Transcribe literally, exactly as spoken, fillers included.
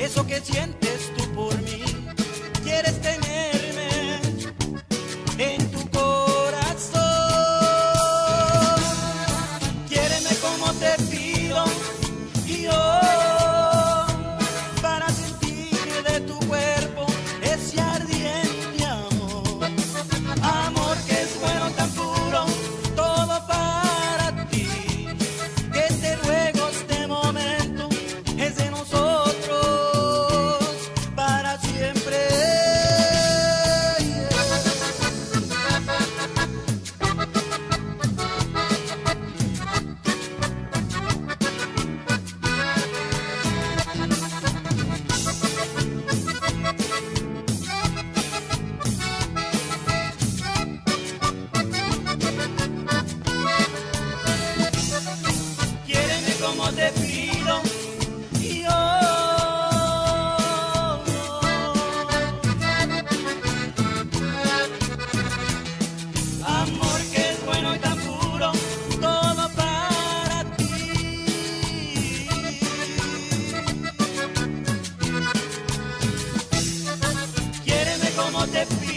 eso que sientes tú por mí. Quieres tenerme en tu corazón. Quiéreme como te pido y yo, para sentir de tu cuerpo ese ardiente amor. Amor que es bueno, tan puro, todo para ti. Que te ruego este momento es de nosotros para siempre. Quiéreme como te pido y yo, amor que es bueno y tan puro, todo para ti. Quiéreme como te pido.